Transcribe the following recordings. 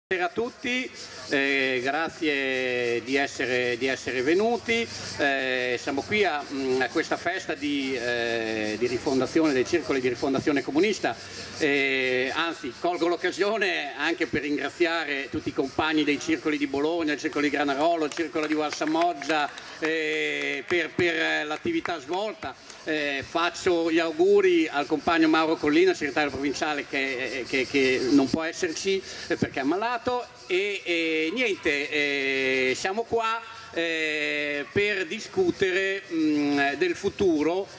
Buonasera a tutti, grazie di essere venuti. Siamo qui a questa festa di rifondazione dei circoli di rifondazione comunista, anzi colgo l'occasione anche per ringraziare tutti i compagni dei circoli di Bologna, il circolo di Granarolo, il circolo di Valsamoggia per l'attività svolta. Faccio gli auguri al compagno Mauro Collina, segretario provinciale, che non può esserci perché è ammalato, e niente, siamo qua per discutere del futuro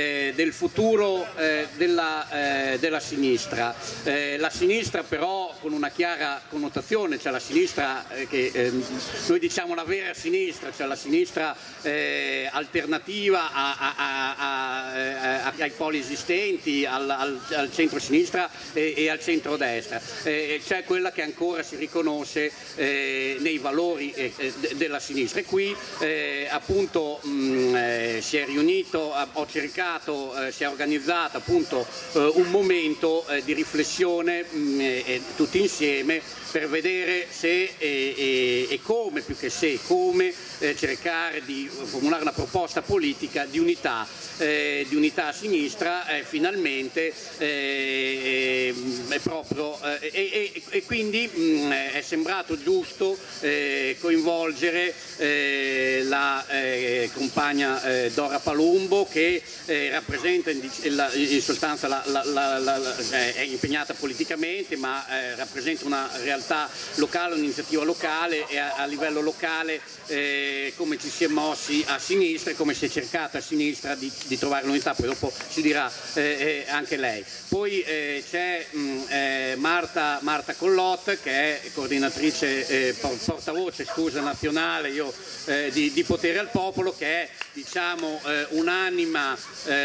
della sinistra. La sinistra però con una chiara connotazione, cioè la sinistra che noi diciamo la vera sinistra, cioè la sinistra alternativa ai poli esistenti, al centro-sinistra e al centro-destra, cioè quella che ancora si riconosce nei valori della sinistra. E qui appunto si è riunito, si è organizzato appunto un momento di riflessione tutti insieme per vedere se e come, più che se, come cercare di formulare una proposta politica di unità a sinistra finalmente, e quindi è sembrato giusto coinvolgere la compagna Dora Palumbo, che rappresenta in sostanza è impegnata politicamente, ma rappresenta una realtà locale, un'iniziativa locale, e a livello locale come ci si è mossi a sinistra e come si è cercata a sinistra di trovare l'unità. Poi dopo ci dirà anche lei. Poi c'è Marta Collot, che è coordinatrice, portavoce nazionale di Potere al Popolo, che è diciamo un'anima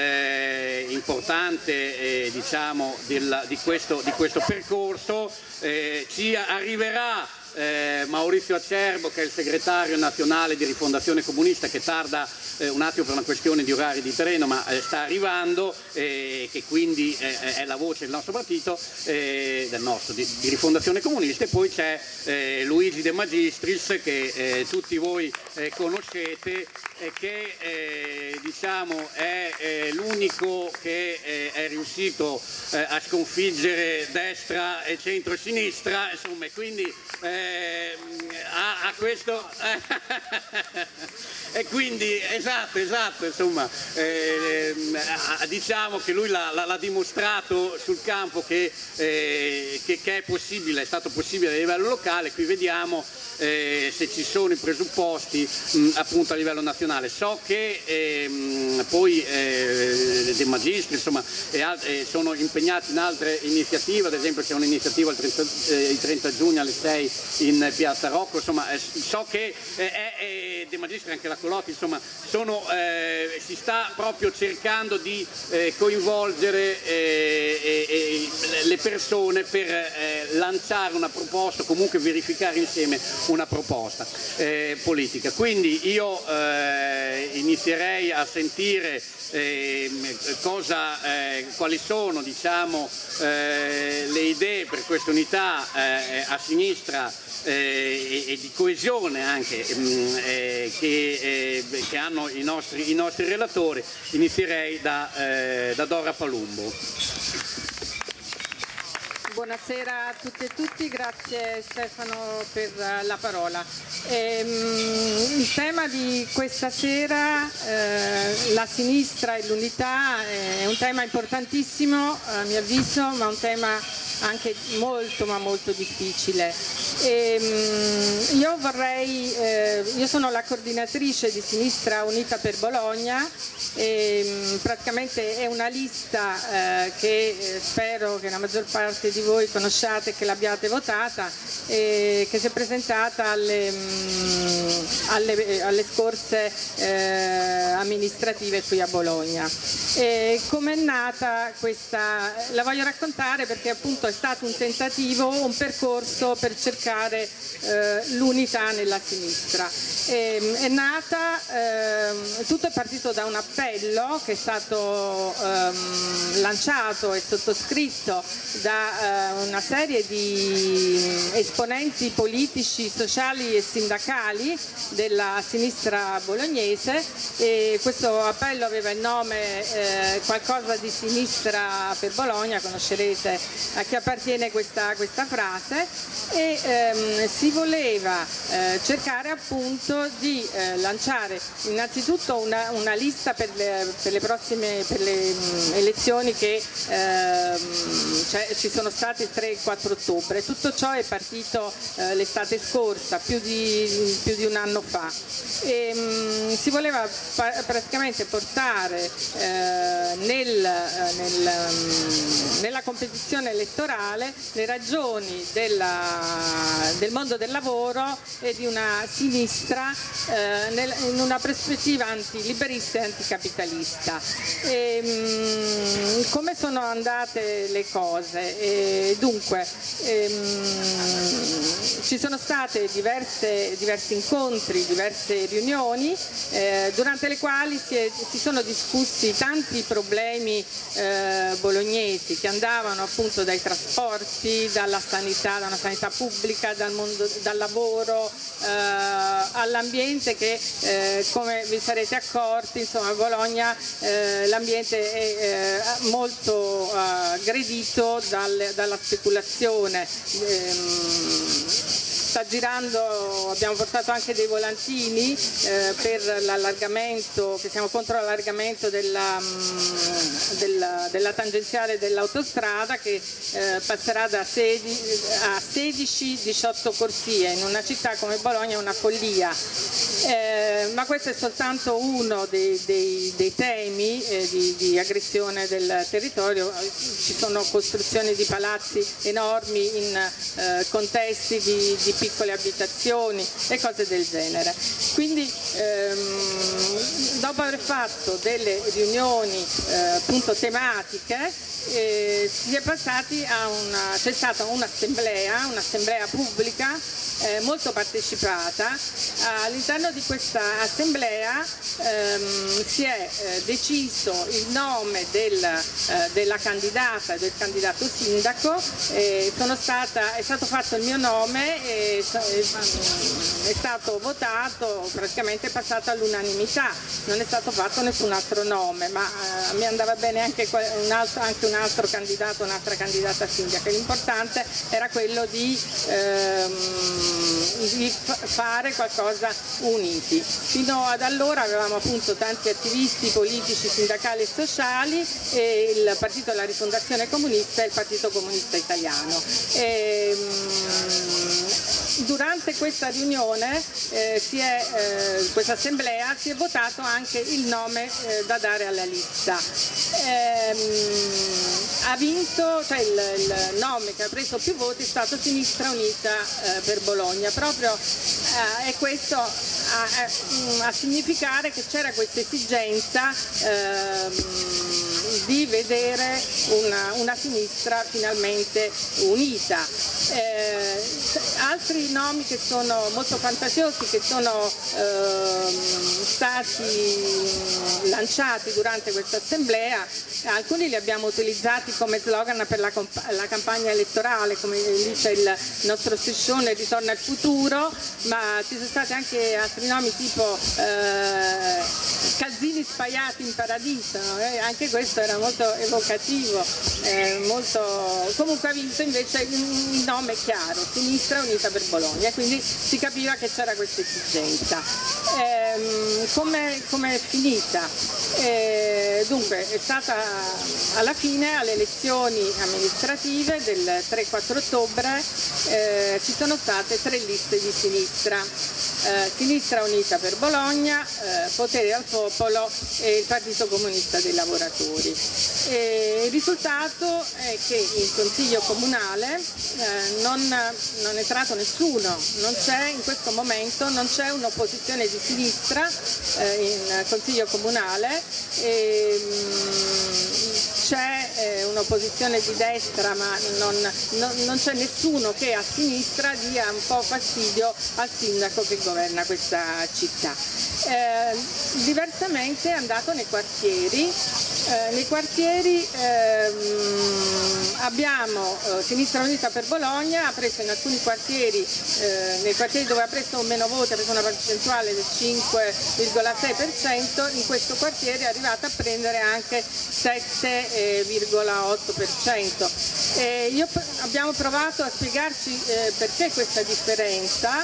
importante diciamo di questo percorso. Ci arriverà Maurizio Acerbo, che è il segretario nazionale di Rifondazione Comunista, che tarda un attimo per una questione di orari di treno, ma sta arrivando, che quindi è la voce del nostro partito, di Rifondazione Comunista. E poi c'è Luigi De Magistris, che tutti voi conoscete, che diciamo è l'unico che è riuscito a sconfiggere destra e centro-sinistra, insomma, quindi a questo e quindi esatto, insomma, diciamo che lui l'ha dimostrato sul campo che è possibile, è stato possibile a livello locale. Qui vediamo se ci sono i presupposti appunto a livello nazionale. So che poi De Magistri insomma sono impegnati in altre iniziative, ad esempio c'è un'iniziativa il 30 giugno alle 6 in Piazza Rocco, insomma so che De Magistri e anche la Colotti, insomma si sta proprio cercando di coinvolgere le persone per lanciare una proposta, comunque verificare insieme una proposta politica. Quindi io inizierei a sentire quali sono diciamo le idee per questa unità a sinistra e di coesione anche che hanno i nostri relatori. Inizierei da Dora Palumbo. Buonasera a tutte e tutti, grazie Stefano per la parola. Il tema di questa sera, la sinistra e l'unità, è un tema importantissimo a mio avviso, ma un tema anche molto ma molto difficile. Io sono la coordinatrice di Sinistra Unita per Bologna, e praticamente è una lista che spero che la maggior parte di voi conosciate e che l'abbiate votata, che si è presentata alle scorse amministrative qui a Bologna. Come è nata questa? La voglio raccontare perché appunto è stato un tentativo, un percorso per cercare l'unità nella sinistra. È nata, tutto è partito da un appello che è stato lanciato e sottoscritto da una serie di esponenti politici, sociali e sindacali della sinistra bolognese, e questo appello aveva il nome qualcosa di sinistra per Bologna, conoscerete a chi appartiene questa frase, e si voleva cercare appunto di lanciare innanzitutto una lista per le prossime elezioni che ci sono state il 3 e il 4 ottobre. Tutto ciò è partito l'estate scorsa, più di un anno fa, e si voleva praticamente portare nella competizione elettorale le ragioni del mondo del lavoro e di una sinistra in una prospettiva antiliberista e anticapitalista. Come sono andate le cose? Dunque, ci sono state diversi incontri, diverse riunioni, durante le quali si sono discussi tanti problemi bolognesi che andavano appunto dai trasporti, dalla sanità, da una sanità pubblica, dal lavoro, all'ambiente che come vi sarete accorti, insomma, a Bologna l'ambiente è molto aggredito dalla speculazione. Sta girando, abbiamo portato anche dei volantini per l'allargamento, che siamo contro l'allargamento della tangenziale dell'autostrada, che passerà da 16 a 18 corsie. In una città come Bologna è una follia, ma questo è soltanto uno dei temi di aggressione del territorio. Ci sono costruzioni di palazzi enormi in contesti di piccole abitazioni e cose del genere. Quindi dopo aver fatto delle riunioni appunto tematiche, si è passati c'è stata un'assemblea pubblica molto partecipata. All'interno di questa assemblea si è deciso il nome della candidata e del candidato sindaco, è stato fatto il mio nome e è stato votato, praticamente passato all'unanimità, non è stato fatto nessun altro nome, ma mi andava bene anche un altro candidato, un'altra candidata sindaca. L'importante era quello di fare qualcosa uniti. Fino ad allora avevamo appunto tanti attivisti politici, sindacali e sociali, e il Partito della Rifondazione Comunista e il Partito Comunista Italiano. Durante questa riunione, questa assemblea, si è votato anche il nome da dare alla lista. Ha vinto, cioè il nome che ha preso più voti è stato Sinistra Unita per Bologna, proprio e questo a significare che c'era questa esigenza di vedere una sinistra finalmente unita. Altri nomi che sono molto fantasiosi, che sono stati lanciati durante questa assemblea, alcuni li abbiamo utilizzati come slogan per la campagna elettorale, come dice il nostro striscione Ritorna al futuro, ma ci sono stati anche altri nomi tipo calzini spaiati in paradiso, anche questo era molto evocativo, comunque ha vinto invece il nome chiaro, Sinistra Unita per Bologna, quindi si capiva che c'era questa esigenza. Come è finita? Dunque è stata alla fine, alle elezioni amministrative del 3-4 ottobre, ci sono state 3 liste di sinistra: Sinistra Unita per Bologna, Potere al Popolo e il Partito Comunista dei Lavoratori. Il risultato è che in Consiglio Comunale non è entrato nessuno, in questo momento non c'è un'opposizione di sinistra in Consiglio Comunale, c'è un'opposizione di destra, ma non c'è nessuno che a sinistra dia un po' fastidio al sindaco che governa questa città. Diversamente è andato nei quartieri Sinistra Unita per Bologna ha preso in alcuni quartieri, nei quartieri dove ha preso meno voti, ha preso una percentuale del 5,6%, in questo quartiere è arrivata a prendere anche 7,8%. Abbiamo provato a spiegarci perché questa differenza.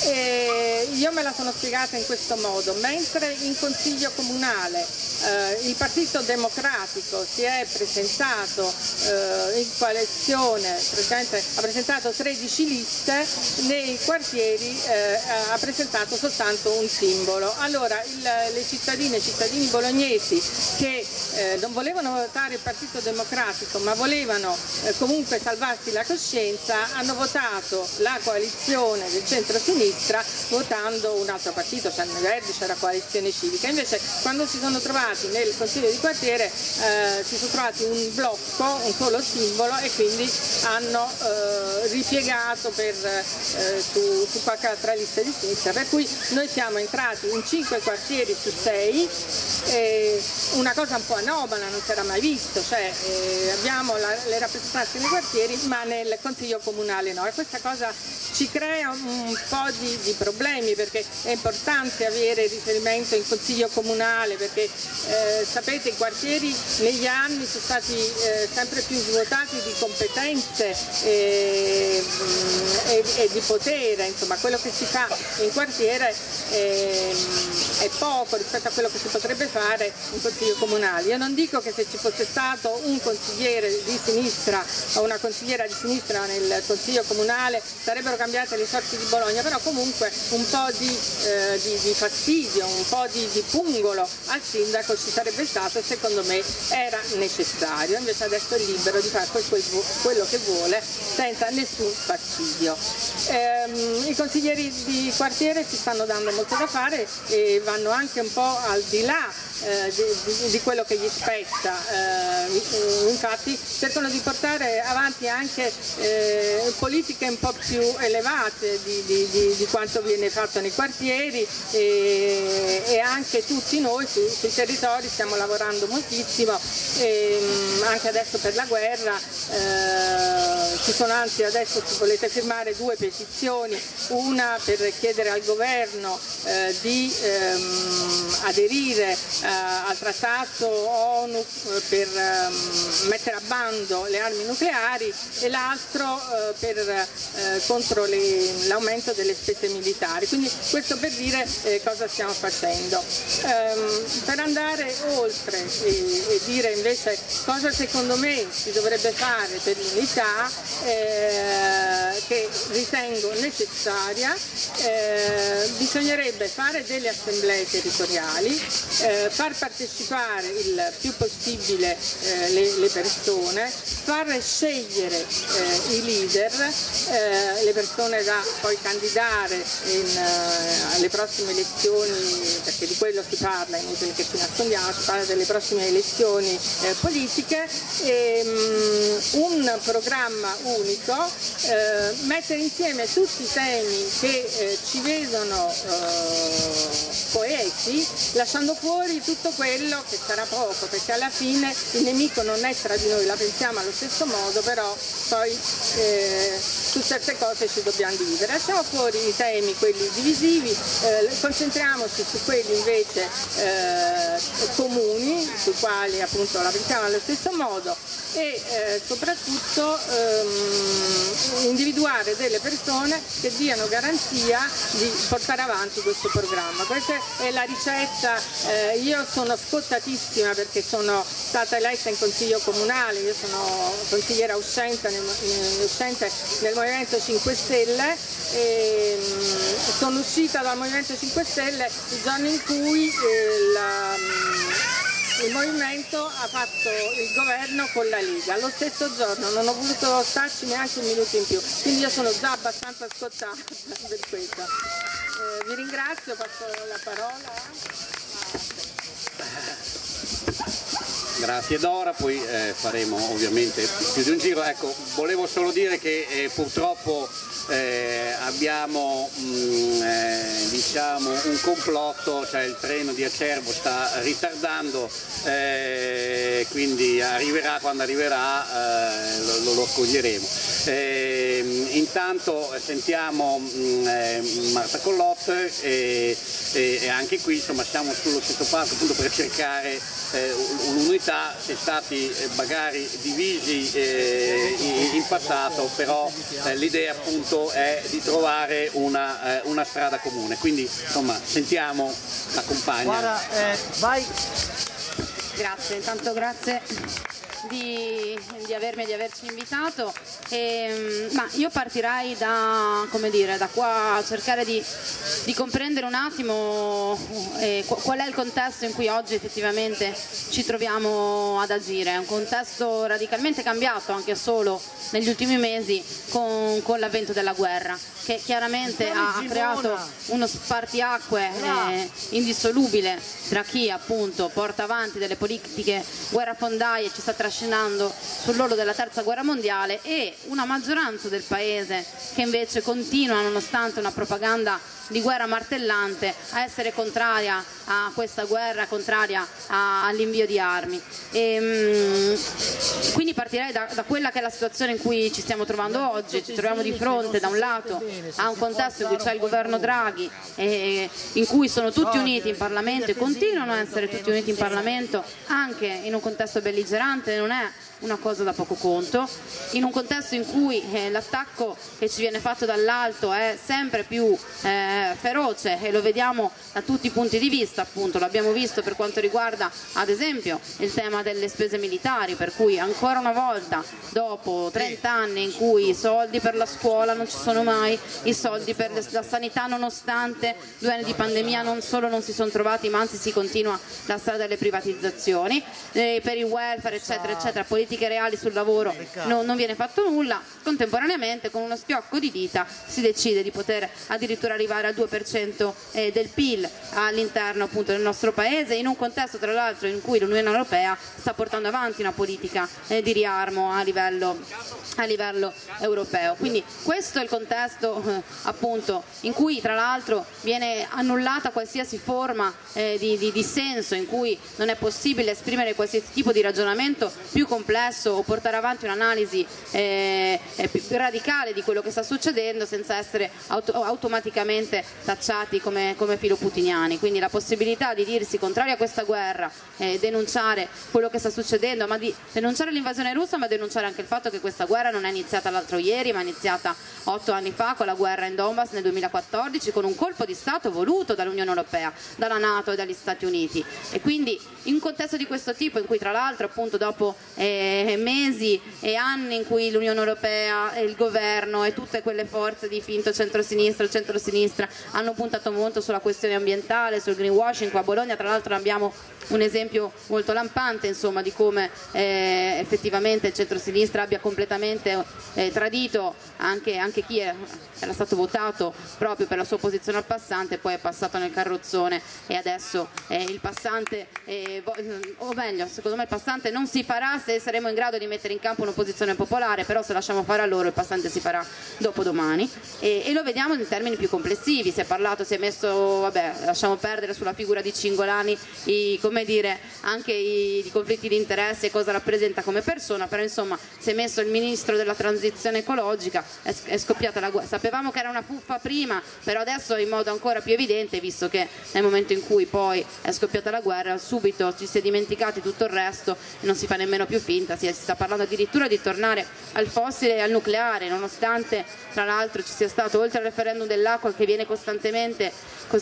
Io me la sono spiegata in questo modo: mentre in Consiglio Comunale il Partito Democratico si è presentato in coalizione, praticamente ha presentato 13 liste, nei quartieri ha presentato soltanto un simbolo. Allora le cittadine e cittadini bolognesi che non volevano votare il Partito Democratico ma volevano comunque salvarsi la coscienza, hanno votato la coalizione del centro-sinistra votando un altro partito, cioè nei Verdi c'era Coalizione Civica. Invece quando si sono trovati nel Consiglio di quartiere si sono trovati un blocco, un solo simbolo, e quindi hanno ripiegato su qualche altra lista di sinistra, per cui noi siamo entrati in 5 quartieri su 6, una cosa un po' anomala, non si era mai visto, cioè abbiamo le rappresentanze nei quartieri ma nel Consiglio Comunale no, e questa cosa ci crea un po' di problemi, perché è importante avere riferimento in Consiglio Comunale, perché sapete i quartieri negli anni sono stati sempre più svuotati di competenze e di potere, insomma quello che si fa in quartiere è poco rispetto a quello che si potrebbe fare in Consiglio Comunale. Io non dico che se ci fosse stato un consigliere di sinistra o una consigliera di sinistra nel Consiglio Comunale sarebbero cambiate le sorti di Bologna, però comunque un po' di fastidio, un po' di pungolo al sindaco ci sarebbe stato e secondo me era necessario. Invece adesso è libero di fare quello che vuole senza nessun fastidio. I consiglieri di quartiere si stanno dando molto da fare e vanno anche un po' al di là di quello che gli spetta, infatti cercano di portare avanti anche politiche un po' più elevate di quanto viene fatto nei quartieri, e anche tutti noi sui territori stiamo lavorando moltissimo, anche adesso per la guerra ci sono, anzi adesso volete firmare 2 petizioni, una per chiedere al governo di aderire al trattato ONU per mettere a bando le armi nucleari, e l'altro contro l'aumento delle spese militari. Quindi questo per dire cosa stiamo facendo. Per andare oltre e dire invece cosa secondo me si dovrebbe fare per l'unità, che ritengo necessaria, bisognerebbe fare delle assemblee territoriali, far partecipare il più possibile le persone, far scegliere i leader, le persone da poi candidare alle prossime elezioni, perché di quello si parla, è inutile che ci nascondiamo, si parla delle prossime elezioni politiche, un programma unico, mettere insieme tutti i temi che ci vedono coesi, lasciando fuori tutto quello che sarà poco, perché alla fine il nemico non è tra di noi, la pensiamo allo stesso modo, però poi su certe cose ci dobbiamo dividere. Lasciamo fuori i temi, quelli divisivi, concentriamoci su quelli invece comuni, sui quali appunto la pensiamo allo stesso modo, e soprattutto individuare delle persone che diano garanzia di portare avanti questo programma. Questa è la ricetta. Io sono scottatissima perché sono stata eletta in Consiglio Comunale, io sono consigliera uscente nel Movimento 5 Stelle, e sono uscita dal Movimento 5 Stelle il giorno in cui il Movimento ha fatto il governo con la Lega. Lo stesso giorno non ho voluto starci neanche un minuto in più, quindi io sono già abbastanza scottata per questo. Vi ringrazio, passo la parola. Grazie Dora, poi faremo ovviamente più di un giro. Ecco, volevo solo dire che purtroppo abbiamo diciamo un complotto, cioè il treno di Acerbo sta ritardando, quindi arriverà quando arriverà, lo accoglieremo. Intanto sentiamo Marta Collot e anche qui insomma siamo sullo stesso palco appunto per cercare un'unità. Si è stati magari divisi in passato, però l'idea appunto è di trovare una strada comune, quindi insomma sentiamo la compagna. Guarda, vai. Grazie, intanto grazie di averci invitato. Ma io partirei da qua a cercare di comprendere un attimo qual è il contesto in cui oggi effettivamente ci troviamo ad agire. È un contesto radicalmente cambiato anche solo negli ultimi mesi con l'avvento della guerra, che chiaramente ha creato uno spartiacque indissolubile tra chi appunto porta avanti delle politiche guerrafondaie e ci sta trascinando sull'orlo della terza guerra mondiale, e una maggioranza del paese che invece continua, nonostante una propaganda di guerra martellante, a essere contraria a questa guerra, contraria all'invio di armi. Quindi partirei da quella che è la situazione in cui ci stiamo trovando oggi. Ci troviamo di fronte da un lato a un contesto in cui c'è il governo Draghi, in cui sono tutti uniti in Parlamento e continuano a essere tutti uniti in Parlamento anche in un contesto belligerante. Non è una cosa da poco conto, in un contesto in cui l'attacco che ci viene fatto dall'alto è sempre più feroce, e lo vediamo da tutti i punti di vista. Appunto l'abbiamo visto per quanto riguarda ad esempio il tema delle spese militari, per cui ancora una volta dopo 30 anni in cui i soldi per la scuola non ci sono mai, i soldi per la sanità nonostante 2 anni di pandemia non solo non si sono trovati, ma anzi si continua la strada delle privatizzazioni, per il welfare eccetera eccetera, politiche reali sul lavoro non viene fatto nulla. Contemporaneamente con uno schiocco di dita si decide di poter addirittura arrivare al 2% del PIL all'interno appunto del nostro paese, in un contesto tra l'altro in cui l'Unione Europea sta portando avanti una politica di riarmo a livello europeo. Quindi questo è il contesto appunto in cui tra l'altro viene annullata qualsiasi forma di dissenso, in cui non è possibile esprimere qualsiasi tipo di ragionamento più complesso o portare avanti un'analisi più radicale di quello che sta succedendo senza essere automaticamente tacciati come filoputiniani. Quindi la possibilità di dirsi contrari a questa guerra, denunciare quello che sta succedendo, ma di denunciare l'invasione russa, ma denunciare anche il fatto che questa guerra non è iniziata l'altro ieri, ma è iniziata 8 anni fa con la guerra in Donbass nel 2014, con un colpo di Stato voluto dall'Unione Europea, dalla NATO e dagli Stati Uniti. E quindi in un contesto di questo tipo, in cui tra l'altro appunto dopo mesi e anni in cui l'Unione Europea e il governo e tutte quelle forze di finto centrosinistra e centrosinistra hanno puntato molto sulla questione ambientale, sul greenwashing. Qua a Bologna tra l'altro abbiamo un esempio molto lampante insomma di come effettivamente il centrosinistra abbia completamente tradito anche chi era stato votato proprio per la sua opposizione al passante, poi è passato nel carrozzone e adesso il passante, o meglio secondo me il passante non si farà se saremo in grado di mettere in campo un'opposizione popolare, però se lasciamo fare a loro il passante si farà dopodomani, e lo vediamo in termini più complessivi. Si è messo, vabbè, lasciamo perdere sulla figura di Cingolani anche i conflitti di interesse e cosa rappresenta come persona, però insomma si è messo il ministro della transizione ecologica, è scoppiata la guerra. Sapevamo che era una fuffa prima, però adesso in modo ancora più evidente, visto che nel momento in cui poi è scoppiata la guerra subito ci si è dimenticati tutto il resto e non si fa nemmeno più finta, si sta parlando addirittura di tornare al fossile e al nucleare, nonostante tra l'altro ci sia stato, oltre al referendum dell'acqua che viene costantemente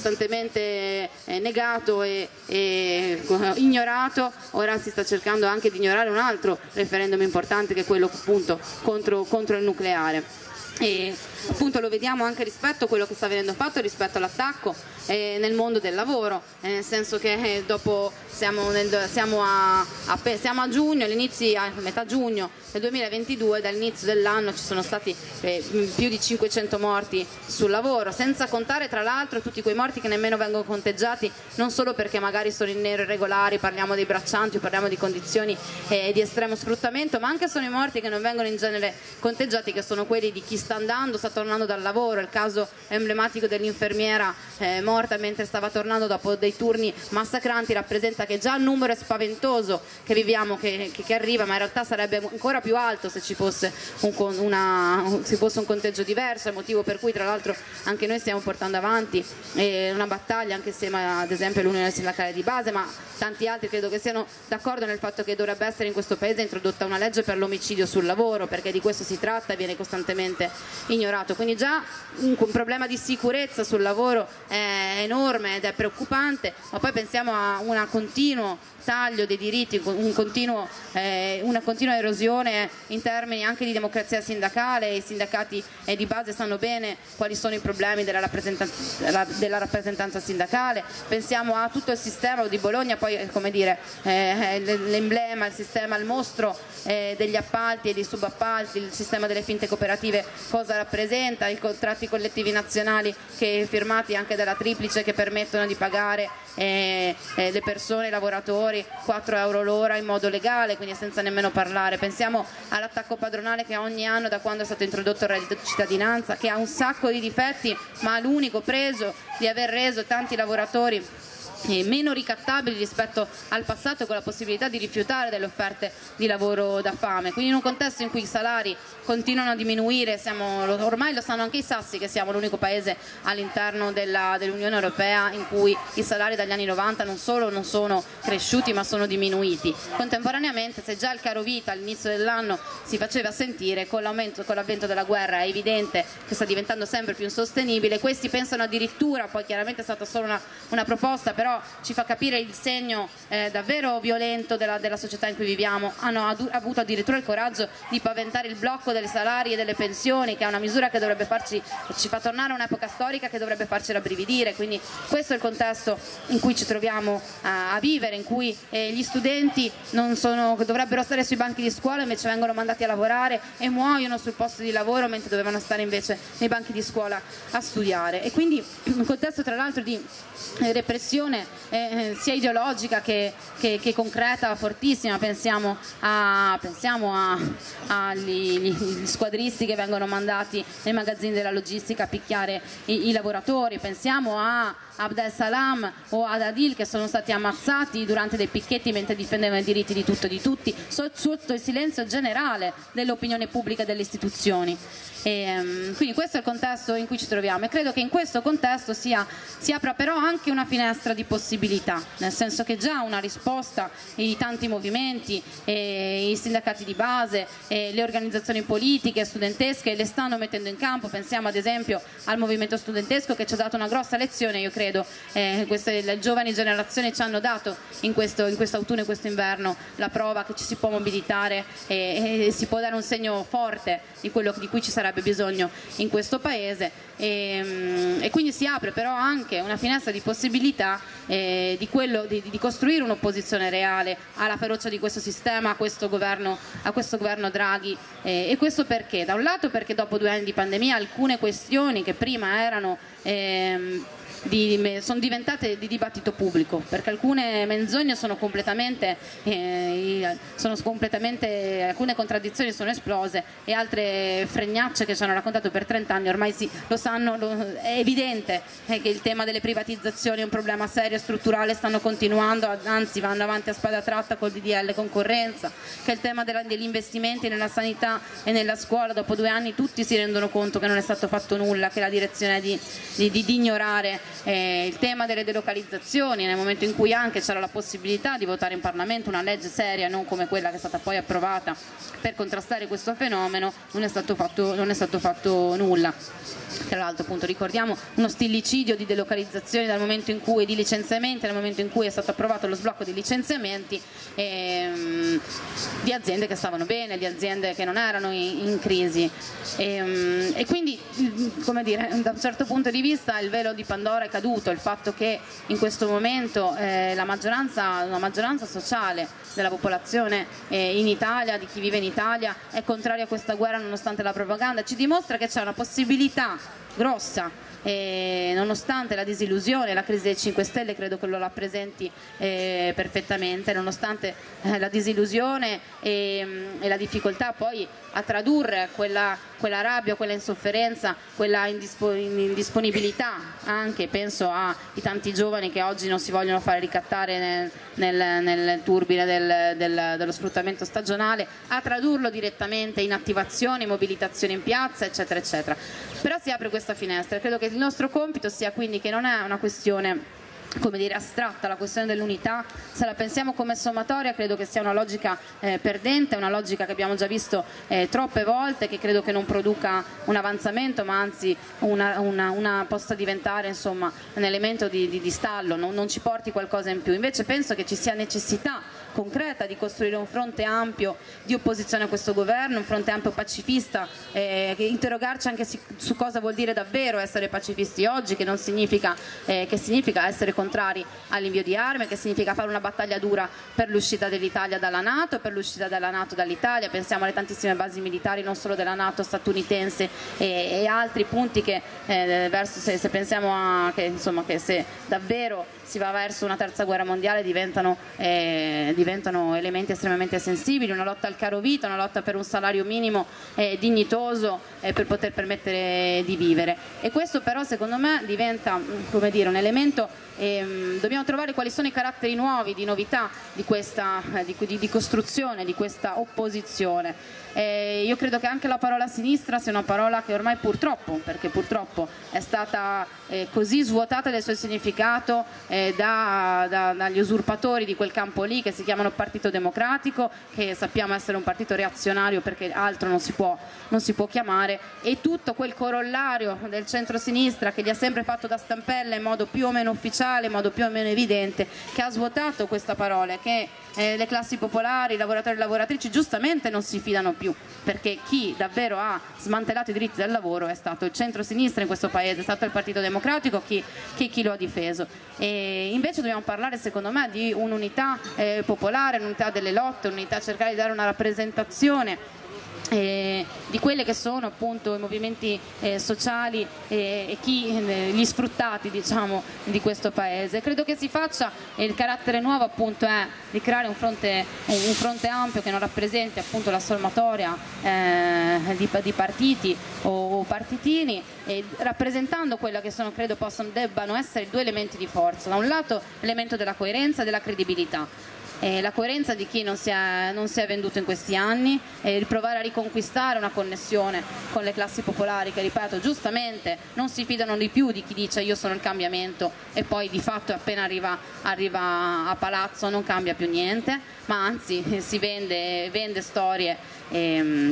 negato e ignorato, ora si sta cercando anche di ignorare un altro referendum importante, che è quello appunto contro il nucleare. E appunto lo vediamo anche rispetto a quello che sta venendo fatto rispetto all'attacco nel mondo del lavoro, nel senso che dopo siamo a giugno, a metà giugno del 2022, dall'inizio dell'anno ci sono stati più di 500 morti sul lavoro, senza contare tra l'altro tutti quei morti che nemmeno vengono conteggiati, non solo perché magari sono in nero irregolari, parliamo dei braccianti o parliamo di condizioni di estremo sfruttamento, ma anche sono i morti che non vengono in genere conteggiati, che sono quelli di chi sta sta tornando dal lavoro, il caso emblematico dell'infermiera morta mentre stava tornando dopo dei turni massacranti rappresenta che già il numero è spaventoso che viviamo, che arriva, ma in realtà sarebbe ancora più alto se ci fosse un conteggio diverso, è il motivo per cui tra l'altro anche noi stiamo portando avanti una battaglia anche insieme ad esempio all'Unione Sindacale di Base, ma tanti altri credo che siano d'accordo nel fatto che dovrebbe essere in questo paese introdotta una legge per l'omicidio sul lavoro, perché di questo si tratta e viene costantemente ignorato. Quindi già un problema di sicurezza sul lavoro è enorme ed è preoccupante, ma poi pensiamo a un continuo taglio dei diritti, una continua erosione in termini anche di democrazia sindacale. I sindacati di base sanno bene quali sono i problemi della rappresentanza sindacale, pensiamo a tutto il sistema di Bologna, poi come dire l'emblema, il sistema, il mostro degli appalti e dei subappalti, il sistema delle finte cooperative cosa rappresenta, i contratti collettivi nazionali che firmati anche dalla Triplice che permettono di pagare le persone, i lavoratori 4 euro l'ora in modo legale, quindi senza nemmeno parlare. Pensiamo all'attacco padronale che ogni anno da quando è stato introdotto il reddito di cittadinanza, che ha un sacco di difetti, ma ha l'unico preso di aver reso tanti lavoratori meno ricattabili rispetto al passato, con la possibilità di rifiutare delle offerte di lavoro da fame. Quindi in un contesto in cui i salari continuano a diminuire, ormai lo sanno anche i sassi che siamo l'unico paese all'interno dell'Unione Europea in cui i salari dagli anni 90 non solo non sono cresciuti ma sono diminuiti. Contemporaneamente, se già il caro vita all'inizio dell'anno si faceva sentire, con l'avvento della guerra è evidente che sta diventando sempre più insostenibile. Questi pensano addirittura, poi chiaramente è stata solo una proposta, però ci fa capire il segno davvero violento della società in cui viviamo, hanno avuto addirittura il coraggio di paventare il blocco dei salari e delle pensioni, che è una misura che dovrebbe ci fa tornare a un'epoca storica che dovrebbe farci rabbrividire. Quindi questo è il contesto in cui ci troviamo a vivere, in cui gli studenti dovrebbero stare sui banchi di scuola invece vengono mandati a lavorare e muoiono sul posto di lavoro mentre dovevano stare invece nei banchi di scuola a studiare. E quindi un contesto tra l'altro di repressione sia ideologica che concreta, fortissima. Pensiamo agli squadristi che vengono mandati nei magazzini della logistica a picchiare i lavoratori, pensiamo a Abdel Salam o ad Adil che sono stati ammazzati durante dei picchetti mentre difendevano i diritti di tutto e di tutti, sotto il silenzio generale dell'opinione pubblica e delle istituzioni. Quindi questo è il contesto in cui ci troviamo, e credo che in questo contesto si apra però anche una finestra di possibilità, nel senso che già una risposta, i tanti movimenti, i sindacati di base, le organizzazioni politiche studentesche le stanno mettendo in campo. Pensiamo ad esempio al movimento studentesco che ci ha dato una grossa lezione, io credo, le giovani generazioni ci hanno dato in questo autunno e questo inverno la prova che ci si può mobilitare e si può dare un segno forte di quello di cui ci sarebbe bisogno in questo paese, e quindi si apre però anche una finestra di possibilità di costruire un'opposizione reale alla ferocia di questo sistema, a questo governo Draghi. E questo perché? Da un lato perché dopo 2 anni di pandemia alcune questioni che prima erano sono diventate di dibattito pubblico, perché alcune menzogne alcune contraddizioni sono esplose, e altre fregnacce che ci hanno raccontato per 30 anni ormai lo sanno. È evidente che il tema delle privatizzazioni è un problema serio e strutturale, stanno continuando, anzi vanno avanti a spada tratta col DDL concorrenza, che il tema degli investimenti nella sanità e nella scuola, dopo 2 anni tutti si rendono conto che non è stato fatto nulla, che la direzione è di ignorare il tema delle delocalizzazioni, nel momento in cui anche c'era la possibilità di votare in Parlamento una legge seria, non come quella che è stata poi approvata per contrastare questo fenomeno, non è stato fatto nulla. Tra l'altro, appunto, ricordiamo uno stillicidio di delocalizzazioni di licenziamenti nel momento in cui è stato approvato lo sblocco dei licenziamenti di aziende che stavano bene, di aziende che non erano in crisi, e quindi, come dire, da un certo punto di vista il velo di Pandora è caduto. Il fatto che in questo momento una maggioranza sociale della popolazione in Italia, di chi vive in Italia, è contraria a questa guerra nonostante la propaganda, ci dimostra che c'è una possibilità grossa. E nonostante la disillusione, la crisi dei 5 Stelle credo che lo rappresenti perfettamente, nonostante la disillusione e la difficoltà poi a tradurre quella rabbia, quella insofferenza, quella indisponibilità, anche penso ai tanti giovani che oggi non si vogliono fare ricattare nel turbine dello sfruttamento stagionale, a tradurlo direttamente in attivazioni, mobilitazioni in piazza, eccetera eccetera. Però si apre questa finestra. Credo che il nostro compito sia quindi che non è una questione, come dire, astratta, la questione dell'unità, se la pensiamo come sommatoria credo che sia una logica perdente, una logica che abbiamo già visto troppe volte, che credo che non produca un avanzamento, ma anzi possa diventare, insomma, un elemento di stallo, non ci porti qualcosa in più. Invece penso che ci sia necessità concreta di costruire un fronte ampio di opposizione a questo governo, un fronte ampio pacifista, interrogarci anche su cosa vuol dire davvero essere pacifisti oggi, che significa essere contrari all'invio di armi, che significa fare una battaglia dura per l'uscita dell'Italia dalla NATO e per l'uscita dalla NATO dall'Italia. Pensiamo alle tantissime basi militari non solo della NATO statunitense e altri punti che se pensiamo che se davvero si va verso una terza guerra mondiale diventano elementi estremamente sensibili, una lotta al caro vita, una lotta per un salario minimo dignitoso per poter permettere di vivere. E questo però secondo me diventa, come dire, un elemento, dobbiamo trovare quali sono i caratteri nuovi, di novità di questa di costruzione di questa opposizione. Io credo che anche la parola sinistra sia una parola che ormai purtroppo è stata così svuotata del suo significato dagli usurpatori di quel campo lì, che si chiamano Partito Democratico, che sappiamo essere un partito reazionario perché altro non si può chiamare, e tutto quel corollario del centro-sinistra che gli ha sempre fatto da stampella in modo più o meno ufficiale, in modo più o meno evidente, che ha svuotato questa parola, che le classi popolari, i lavoratori e le lavoratrici giustamente non si fidano più, perché chi davvero ha smantellato i diritti del lavoro è stato il centro-sinistra in questo paese, è stato il Partito Democratico chi lo ha difeso. E invece dobbiamo parlare, secondo me, di un'unità popolare, un'unità delle lotte, un'unità, cercare di dare una rappresentazione di quelle che sono appunto i movimenti sociali e gli sfruttati, diciamo, di questo paese. Credo che si faccia, e il carattere nuovo appunto è di creare un fronte ampio che non rappresenti appunto la sommatoria di partiti o partitini, rappresentando quella che sono, credo debbano essere due elementi di forza: da un lato l'elemento della coerenza e della credibilità. La coerenza di chi non si è venduto in questi anni, il provare a riconquistare una connessione con le classi popolari che, ripeto, giustamente non si fidano di più di chi dice io sono il cambiamento e poi di fatto appena arriva a palazzo non cambia più niente, ma anzi si vende storie e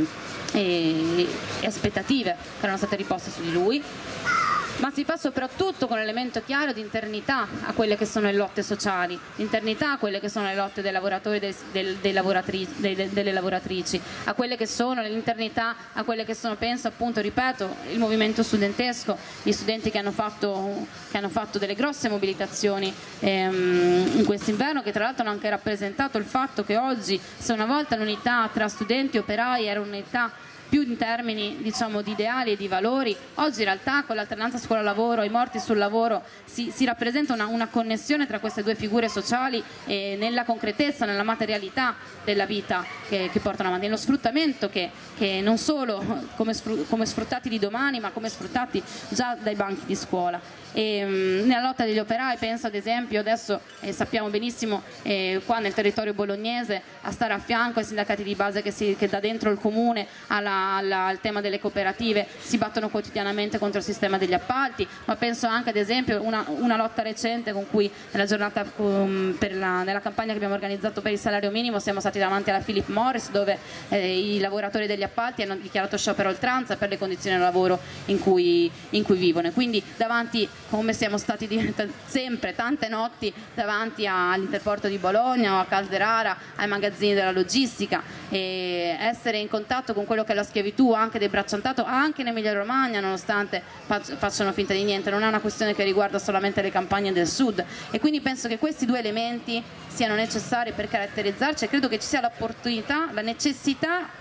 aspettative che erano state riposte su di lui. Ma si fa soprattutto con l'elemento chiaro di internità a quelle che sono le lotte sociali, di internità a quelle che sono le lotte dei lavoratori e delle lavoratrici, a quelle che sono l'internità, a quelle che sono, penso appunto, ripeto, il movimento studentesco, gli studenti che hanno fatto delle grosse mobilitazioni in quest'inverno, che tra l'altro hanno anche rappresentato il fatto che oggi, se una volta l'unità tra studenti e operai era un'unità più in termini, diciamo, di ideali e di valori, oggi in realtà con l'alternanza scuola-lavoro, i morti sul lavoro, si rappresenta una connessione tra queste due figure sociali nella concretezza, nella materialità della vita che portano avanti, nello sfruttamento che non solo come sfruttati di domani, ma come sfruttati già dai banchi di scuola. Nella lotta degli operai penso ad esempio, adesso sappiamo benissimo qua nel territorio bolognese, a stare a fianco ai sindacati di base che da dentro il comune al tema delle cooperative si battono quotidianamente contro il sistema degli appalti, ma penso anche ad esempio una lotta recente con cui nella giornata nella campagna che abbiamo organizzato per il salario minimo siamo stati davanti alla Philip Morris, dove i lavoratori degli appalti hanno dichiarato sciopero a oltranza per le condizioni di lavoro in cui vivono, e quindi davanti, come siamo stati sempre tante notti davanti all'Interporto di Bologna o a Calderara, ai magazzini della logistica, e essere in contatto con quello che è la schiavitù anche del bracciantato anche in Emilia Romagna, nonostante facciano finta di niente. Non è una questione che riguarda solamente le campagne del sud, e quindi penso che questi due elementi siano necessari per caratterizzarci, e credo che ci sia l'opportunità, la necessità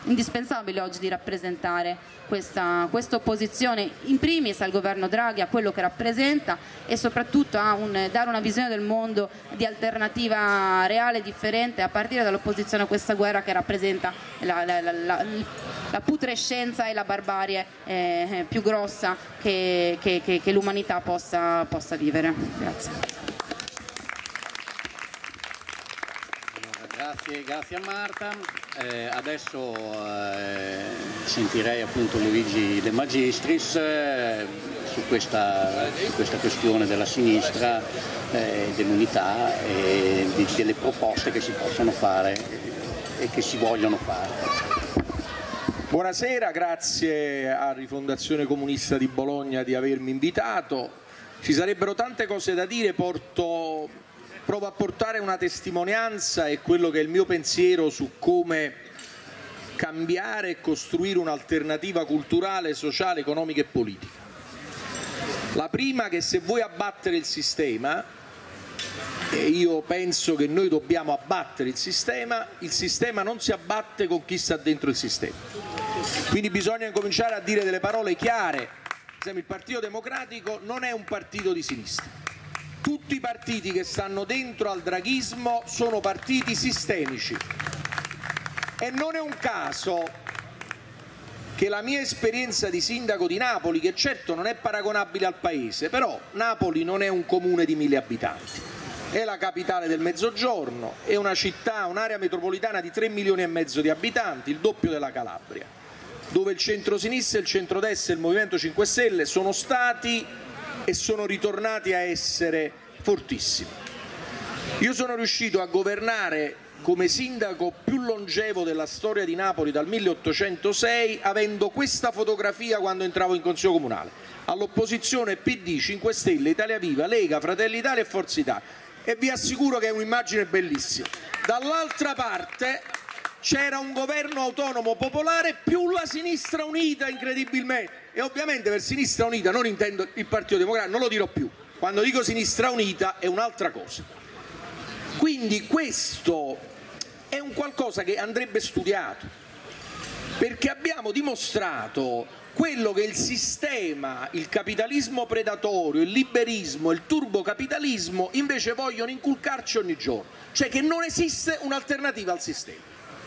indispensabile oggi di rappresentare questa opposizione, in primis al governo Draghi, a quello che rappresenta, e soprattutto a dare una visione del mondo di alternativa reale e differente, a partire dall'opposizione a questa guerra che rappresenta la putrescenza e la barbarie più grossa che l'umanità possa vivere. Grazie. Grazie a Marta. Adesso sentirei appunto Luigi De Magistris su questa questione della sinistra, dell'unità e delle proposte che si possono fare e che si vogliono fare. Buonasera, grazie a Rifondazione Comunista di Bologna di avermi invitato. Ci sarebbero tante cose da dire, provo a portare una testimonianza e quello che è il mio pensiero su come cambiare e costruire un'alternativa culturale, sociale, economica e politica. La prima, che se vuoi abbattere il sistema, e io penso che noi dobbiamo abbattere il sistema non si abbatte con chi sta dentro il sistema. Quindi bisogna incominciare a dire delle parole chiare. Per esempio, il Partito Democratico non è un partito di sinistra. Tutti i partiti che stanno dentro al draghismo sono partiti sistemici e non è un caso che la mia esperienza di sindaco di Napoli, che certo non è paragonabile al paese, però Napoli non è un comune di 1000 abitanti, è la capitale del Mezzogiorno, è una città, un'area metropolitana di 3 milioni e mezzo di abitanti, il doppio della Calabria, dove il centro-sinistra, il centrodestra e il Movimento 5 Stelle sono stati e sono ritornati a essere fortissimi. Io sono riuscito a governare come sindaco più longevo della storia di Napoli dal 1806 avendo questa fotografia quando entravo in Consiglio Comunale. All'opposizione PD, 5 Stelle, Italia Viva, Lega, Fratelli d'Italia e Forza Italia. E vi assicuro che è un'immagine bellissima. Dall'altra parte c'era un governo autonomo popolare più la sinistra unita, incredibilmente. E ovviamente per sinistra unita non intendo il Partito Democratico, non lo dirò più. Quando dico sinistra unita è un'altra cosa. Quindi questo è un qualcosa che andrebbe studiato, perché abbiamo dimostrato quello che il sistema, il capitalismo predatorio, il liberismo, il turbocapitalismo invece vogliono inculcarci ogni giorno, cioè che non esiste un'alternativa al sistema.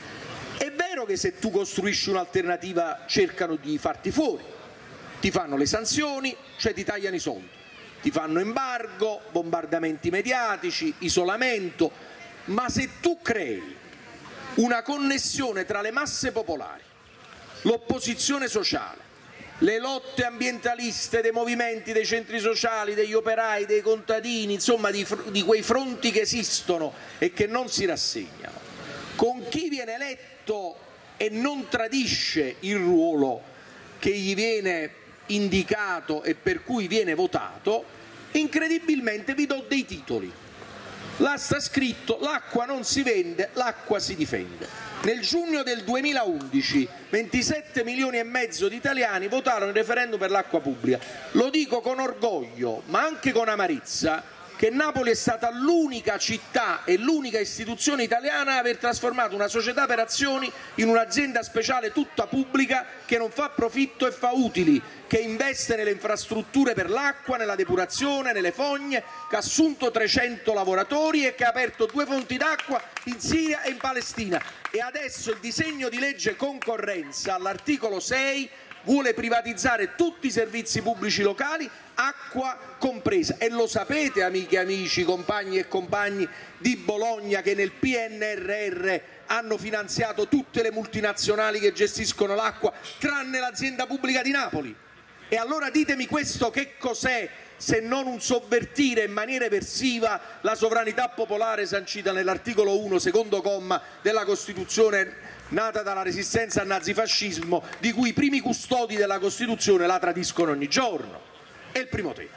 È vero che se tu costruisci un'alternativa cercano di farti fuori, ti fanno le sanzioni, cioè ti tagliano i soldi, ti fanno embargo, bombardamenti mediatici, isolamento, ma se tu crei una connessione tra le masse popolari, l'opposizione sociale, le lotte ambientaliste dei movimenti, dei centri sociali, degli operai, dei contadini, insomma di quei fronti che esistono e che non si rassegnano, con chi viene eletto e non tradisce il ruolo che gli viene indicato e per cui viene votato, incredibilmente vi do dei titoli. Là sta scritto: l'acqua non si vende, l'acqua si difende. Nel giugno del 2011 27 milioni e mezzo di italiani votarono il referendum per l'acqua pubblica. Lo dico con orgoglio, ma anche con amarezza, che Napoli è stata l'unica città e l'unica istituzione italiana a aver trasformato una società per azioni in un'azienda speciale tutta pubblica che non fa profitto e fa utili, che investe nelle infrastrutture per l'acqua, nella depurazione, nelle fogne, che ha assunto 300 lavoratori e che ha aperto 2 fonti d'acqua in Siria e in Palestina. E adesso il disegno di legge concorrenza all'articolo 6 vuole privatizzare tutti i servizi pubblici locali, acqua compresa. E lo sapete, amiche e amici, compagni e compagni di Bologna, che nel PNRR hanno finanziato tutte le multinazionali che gestiscono l'acqua, tranne l'azienda pubblica di Napoli. E allora ditemi, questo che cos'è se non un sovvertire in maniera eversiva la sovranità popolare sancita nell'articolo 1, secondo comma della Costituzione nata dalla resistenza al nazifascismo, di cui i primi custodi della Costituzione la tradiscono ogni giorno. È il primo tema.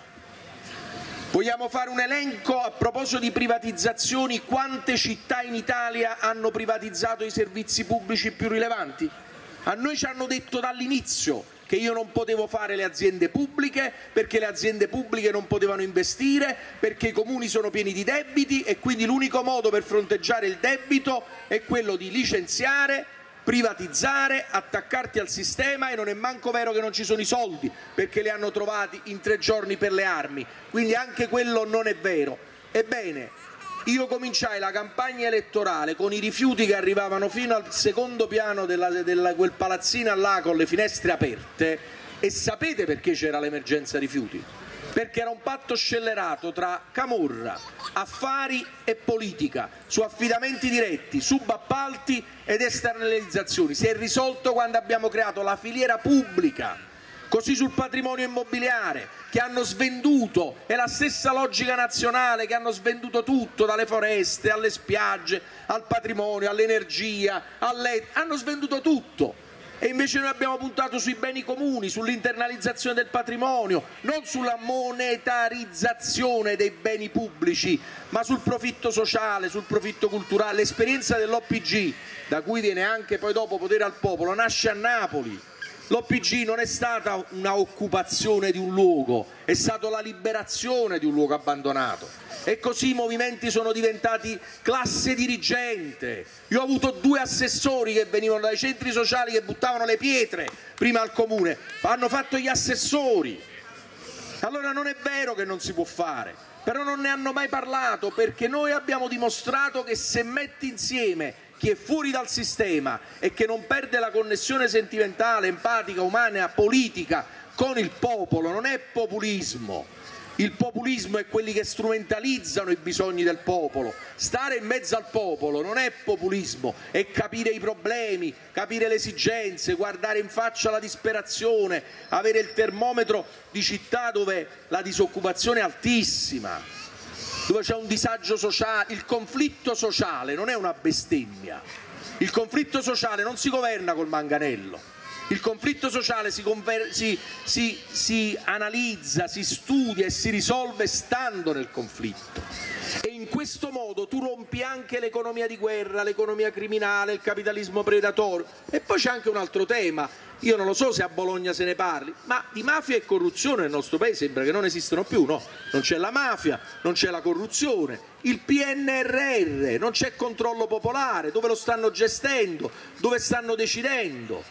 Vogliamo fare un elenco a proposito di privatizzazioni? Quante città in Italia hanno privatizzato i servizi pubblici più rilevanti? A noi ci hanno detto dall'inizio che io non potevo fare le aziende pubbliche perché le aziende pubbliche non potevano investire, perché i comuni sono pieni di debiti e quindi l'unico modo per fronteggiare il debito è quello di licenziare privatizzare, attaccarti al sistema, e non è manco vero che non ci sono i soldi, perché li hanno trovati in 3 giorni per le armi, quindi anche quello non è vero. Ebbene, io cominciai la campagna elettorale con i rifiuti che arrivavano fino al secondo piano quel palazzino là con le finestre aperte, e sapete perché c'era l'emergenza rifiuti? Perché era un patto scellerato tra camorra, affari e politica, su affidamenti diretti, subappalti ed esternalizzazioni. Si è risolto quando abbiamo creato la filiera pubblica, così sul patrimonio immobiliare, che hanno svenduto, è la stessa logica nazionale, che hanno svenduto tutto, dalle foreste alle spiagge, al patrimonio, all'energia, hanno svenduto tutto. E invece noi abbiamo puntato sui beni comuni, sull'internalizzazione del patrimonio, non sulla monetarizzazione dei beni pubblici, ma sul profitto sociale, sul profitto culturale. L'esperienza dell'OPG, da cui viene anche poi dopo Potere al Popolo, nasce a Napoli. L'OPG non è stata una occupazione di un luogo, è stata la liberazione di un luogo abbandonato. E così i movimenti sono diventati classe dirigente. Io ho avuto 2 assessori che venivano dai centri sociali, che buttavano le pietre prima al comune, hanno fatto gli assessori. Allora non è vero che non si può fare, però non ne hanno mai parlato, perché noi abbiamo dimostrato che se metti insieme chi è fuori dal sistema e che non perde la connessione sentimentale, empatica, umana, politica con il popolo, non è populismo. Il populismo è quelli che strumentalizzano i bisogni del popolo. Stare in mezzo al popolo non è populismo, è capire i problemi, capire le esigenze, guardare in faccia la disperazione, avere il termometro di città dove la disoccupazione è altissima, dove c'è un disagio sociale. Il conflitto sociale non è una bestemmia, il conflitto sociale non si governa col manganello. Il conflitto sociale si analizza, si studia e si risolve stando nel conflitto, e in questo modo tu rompi anche l'economia di guerra, l'economia criminale, il capitalismo predatorio. E poi c'è anche un altro tema, io non lo so se a Bologna se ne parli, ma di mafia e corruzione nel nostro paese sembra che non esistano più, no? Non c'è la mafia, non c'è la corruzione, il PNRR, non c'è controllo popolare, dove lo stanno gestendo, dove stanno decidendo.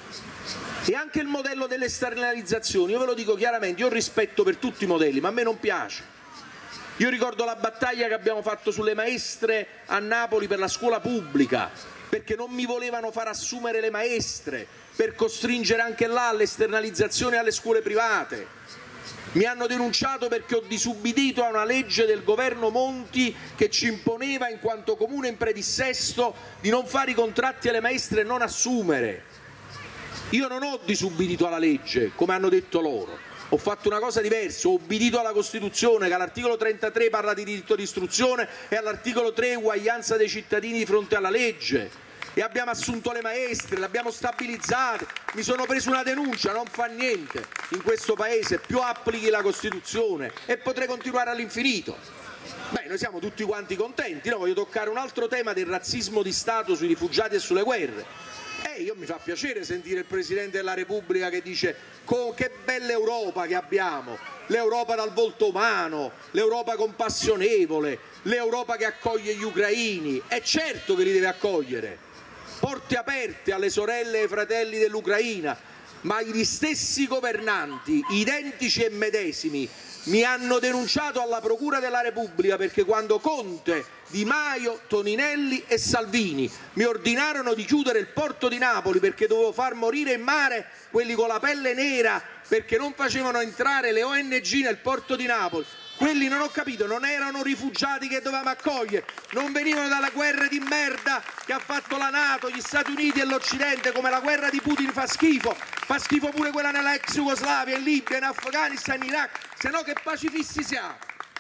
E anche il modello delle esternalizzazioni, io ve lo dico chiaramente, io ho rispetto per tutti i modelli, ma a me non piace. Io ricordo la battaglia che abbiamo fatto sulle maestre a Napoli per la scuola pubblica, perché non mi volevano far assumere le maestre, per costringere anche là all'esternalizzazione alle scuole private. Mi hanno denunciato perché ho disubbidito a una legge del governo Monti che ci imponeva, in quanto comune in predissesto, di non fare i contratti alle maestre e non assumere. Io non ho disubbidito alla legge, come hanno detto loro, ho fatto una cosa diversa, ho obbedito alla Costituzione, che all'articolo 33 parla di diritto di istruzione e all'articolo 3 uguaglianza dei cittadini di fronte alla legge, e abbiamo assunto le maestre, le abbiamo stabilizzate. Mi sono preso una denuncia, non fa niente in questo paese, più applichi la Costituzione, e potrei continuare all'infinito. Beh, noi siamo tutti quanti contenti, no? Voglio toccare un altro tema del razzismo di Stato sui rifugiati e sulle guerre. Io mi fa piacere sentire il Presidente della Repubblica che dice che bella Europa che abbiamo, l'Europa dal volto umano, l'Europa compassionevole, l'Europa che accoglie gli ucraini. È certo che li deve accogliere, porte aperte alle sorelle e ai fratelli dell'Ucraina, ma gli stessi governanti, identici e medesimi, mi hanno denunciato alla Procura della Repubblica perché quando Conte, Di Maio, Toninelli e Salvini mi ordinarono di chiudere il porto di Napoli perché dovevo far morire in mare quelli con la pelle nera perché non facevano entrare le ONG nel porto di Napoli, quelli non ho capito, non erano rifugiati che dovevamo accogliere, non venivano dalle guerre di merda che ha fatto la NATO, gli Stati Uniti e l'Occidente, come la guerra di Putin fa schifo pure quella nella ex Jugoslavia, in Libia, in Afghanistan, in Iraq, se no che pacifisti siamo.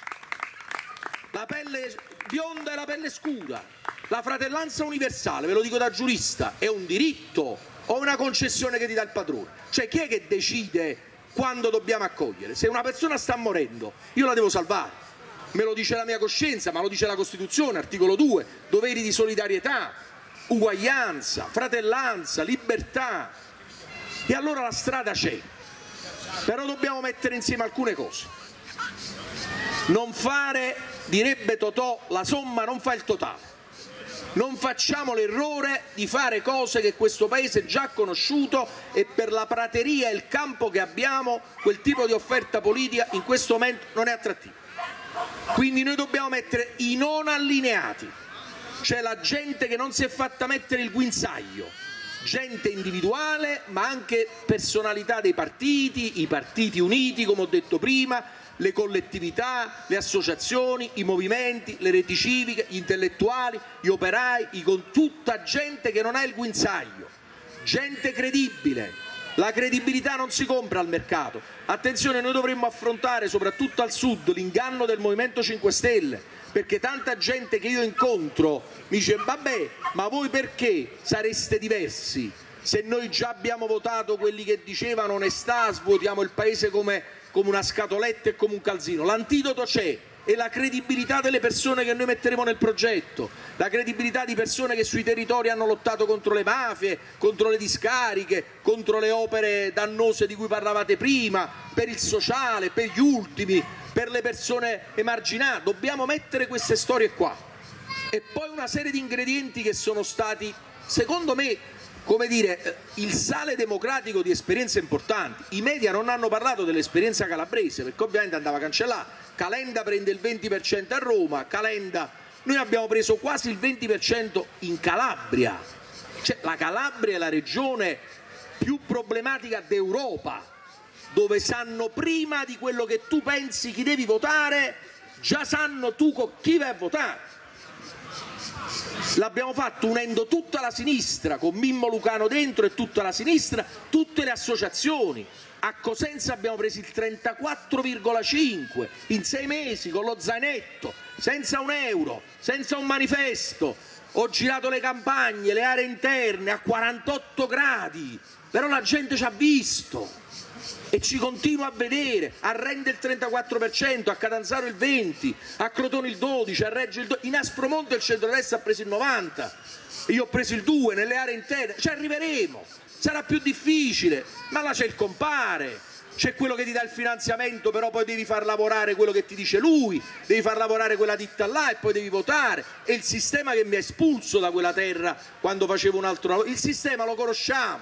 La pelle bionda e la pelle scura, la fratellanza universale, ve lo dico da giurista, è un diritto o una concessione che ti dà il padrone? Cioè chi è che decide quando dobbiamo accogliere? Se una persona sta morendo, io la devo salvare, me lo dice la mia coscienza, ma lo dice la Costituzione, articolo 2, doveri di solidarietà, uguaglianza, fratellanza, libertà. E allora la strada c'è, però dobbiamo mettere insieme alcune cose. Non fare, direbbe Totò, la somma non fa il totale. Non facciamo l'errore di fare cose che questo Paese già ha conosciuto, e per la prateria e il campo che abbiamo quel tipo di offerta politica in questo momento non è attrattivo. Quindi noi dobbiamo mettere i non allineati, cioè la gente che non si è fatta mettere il guinzaglio, gente individuale ma anche personalità dei partiti, i partiti uniti come ho detto prima, le collettività, le associazioni, i movimenti, le reti civiche, gli intellettuali, gli operai, tutta gente che non ha il guinzaglio, gente credibile. La credibilità non si compra al mercato. Attenzione, noi dovremmo affrontare soprattutto al sud l'inganno del Movimento 5 Stelle, perché tanta gente che io incontro mi dice vabbè, ma voi perché sareste diversi se noi già abbiamo votato quelli che dicevano onestà, svuotiamo il paese come una scatoletta e come un calzino. L'antidoto c'è, è la credibilità delle persone che noi metteremo nel progetto, la credibilità di persone che sui territori hanno lottato contro le mafie, contro le discariche, contro le opere dannose di cui parlavate prima, per il sociale, per gli ultimi, per le persone emarginate. Dobbiamo mettere queste storie qua. E poi una serie di ingredienti che sono stati, secondo me, come dire, il sale democratico di esperienze importanti. I media non hanno parlato dell'esperienza calabrese, perché ovviamente andava cancellata. Calenda prende il 20% a Roma, noi abbiamo preso quasi il 20% in Calabria. Cioè, la Calabria è la regione più problematica d'Europa, dove sanno prima di quello che tu pensi chi devi votare, già sanno tu con chi vai a votare. L'abbiamo fatto unendo tutta la sinistra, con Mimmo Lucano dentro e tutta la sinistra, tutte le associazioni. A Cosenza abbiamo preso il 34,5 in 6 mesi con lo zainetto, senza un euro, senza un manifesto. Ho girato le campagne, le aree interne a 48 gradi, però la gente ci ha visto e ci continua a vedere. A Rende il 34%, a Catanzaro il 20%, a Crotone il 12%, a Reggio il 12%, in Aspromonte il centrodestra ha preso il 90%, io ho preso il 2% nelle aree interne. Ci arriveremo, sarà più difficile, ma là c'è il compare, c'è quello che ti dà il finanziamento, però poi devi far lavorare quello che ti dice lui, devi far lavorare quella ditta là e poi devi votare. E il sistema che mi ha espulso da quella terra quando facevo un altro lavoro, il sistema lo conosciamo,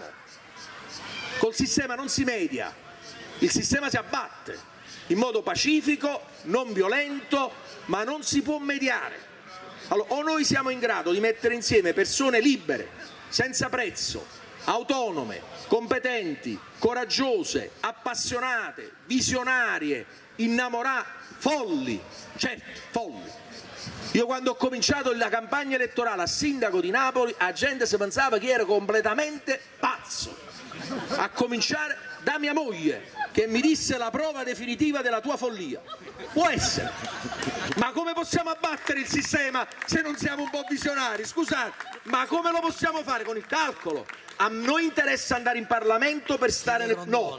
col sistema non si media. Il sistema si abbatte in modo pacifico, non violento, ma non si può mediare. Allora, o noi siamo in grado di mettere insieme persone libere, senza prezzo, autonome, competenti, coraggiose, appassionate, visionarie, innamorate, folli, certo, folli. Io quando ho cominciato la campagna elettorale a sindaco di Napoli, la gente si pensava che ero completamente pazzo, a cominciare da mia moglie, che mi disse la prova definitiva della tua follia. Può essere, ma come possiamo abbattere il sistema se non siamo un po' visionari? Scusate, ma come lo possiamo fare? Con il calcolo? A noi interessa andare in Parlamento per stare nel... No,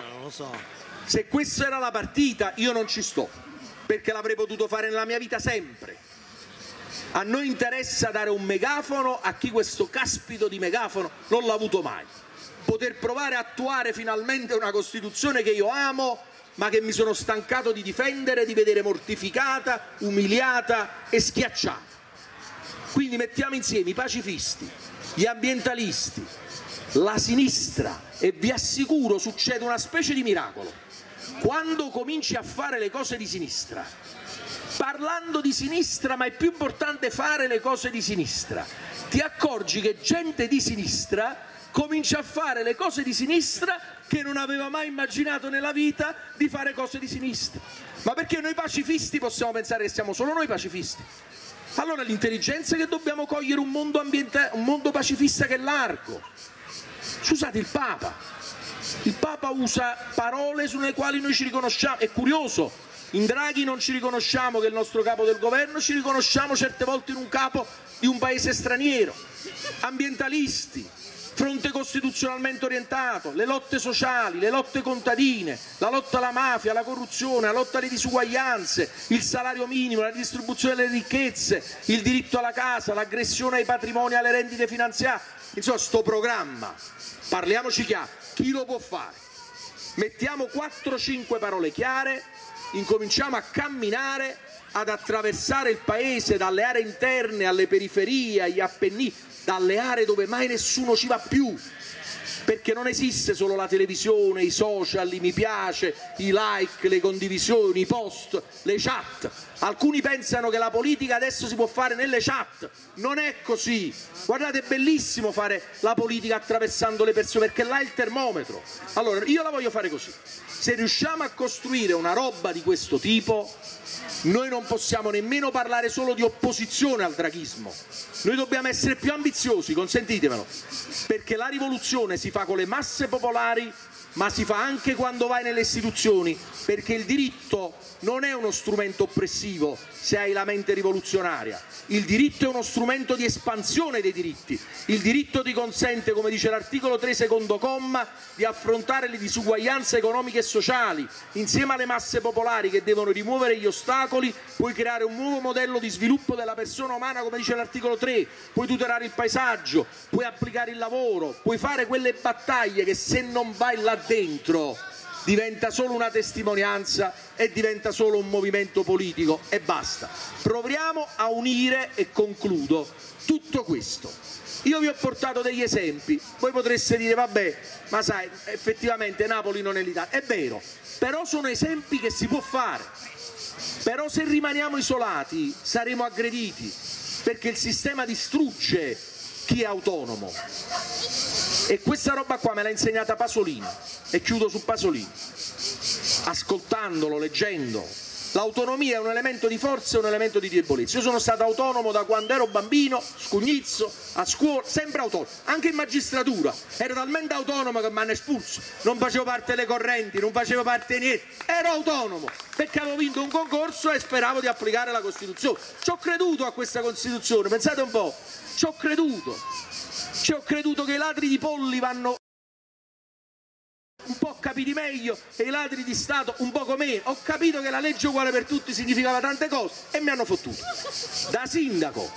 se questa era la partita io non ci sto, perché l'avrei potuto fare nella mia vita sempre. A noi interessa dare un megafono a chi questo caspito di megafono non l'ha avuto mai. Poter provare a attuare finalmente una Costituzione che io amo, ma che mi sono stancato di difendere, di vedere mortificata, umiliata e schiacciata. Quindi mettiamo insieme i pacifisti, gli ambientalisti, la sinistra, e vi assicuro succede una specie di miracolo. Quando cominci a fare le cose di sinistra, parlando di sinistra, ma è più importante fare le cose di sinistra, ti accorgi che gente di sinistra comincia a fare le cose di sinistra che non aveva mai immaginato nella vita di fare cose di sinistra. Ma perché noi pacifisti possiamo pensare che siamo solo noi pacifisti? Allora l'intelligenza è che dobbiamo cogliere un mondo pacifista che è largo. Scusate, il Papa usa parole sulle quali noi ci riconosciamo. È curioso, in Draghi non ci riconosciamo che è il nostro capo del governo, ci riconosciamo certe volte in un capo di un paese straniero. Ambientalisti, fronte costituzionalmente orientato, le lotte sociali, le lotte contadine, la lotta alla mafia, alla corruzione, la lotta alle disuguaglianze, il salario minimo, la distribuzione delle ricchezze, il diritto alla casa, l'aggressione ai patrimoni e alle rendite finanziarie. Insomma, sto programma, parliamoci chiaro, chi lo può fare? Mettiamo 4-5 parole chiare incominciamo a camminare, ad attraversare il paese dalle aree interne alle periferie, agli Appennini, dalle aree dove mai nessuno ci va più, perché non esiste solo la televisione, i social, i mi piace, i like, le condivisioni, i post, le chat. Alcuni pensano che la politica adesso si può fare nelle chat, non è così. Guardate, è bellissimo fare la politica attraversando le persone, perché là è il termometro. Allora io la voglio fare così: se riusciamo a costruire una roba di questo tipo, noi non possiamo nemmeno parlare solo di opposizione al draghismo, noi dobbiamo essere più ambiziosi, consentitemelo, perché la rivoluzione si fa con le masse popolari, ma si fa anche quando vai nelle istituzioni, perché il diritto non è uno strumento oppressivo se hai la mente rivoluzionaria, il diritto è uno strumento di espansione dei diritti, il diritto ti consente, come dice l'articolo 3 secondo comma, di affrontare le disuguaglianze economiche e sociali, insieme alle masse popolari che devono rimuovere gli ostacoli, puoi creare un nuovo modello di sviluppo della persona umana, come dice l'articolo 3, puoi tutelare il paesaggio, puoi applicare il lavoro, puoi fare quelle battaglie che se non vai là dentro diventa solo una testimonianza e diventa solo un movimento politico e basta. Proviamo a unire, e concludo, tutto questo. Io vi ho portato degli esempi, voi potreste dire vabbè, ma sai, effettivamente Napoli non è l'Italia, è vero, però sono esempi che si può fare, però se rimaniamo isolati saremo aggrediti, perché il sistema distrugge chi è autonomo. E questa roba qua me l'ha insegnata Pasolini, e chiudo su Pasolini, ascoltandolo, leggendo. L'autonomia è un elemento di forza e un elemento di debolezza. Io sono stato autonomo da quando ero bambino, scugnizzo, a scuola, sempre autonomo, anche in magistratura. Ero talmente autonomo che mi hanno espulso, non facevo parte delle correnti, non facevo parte di niente, ero autonomo perché avevo vinto un concorso e speravo di applicare la Costituzione. Ci ho creduto a questa Costituzione, pensate un po', ci ho creduto che i ladri di polli vanno un po' capiti meglio e i ladri di Stato un poco meno. Ho capito che la legge uguale per tutti significava tante cose e mi hanno fottuto. Da sindaco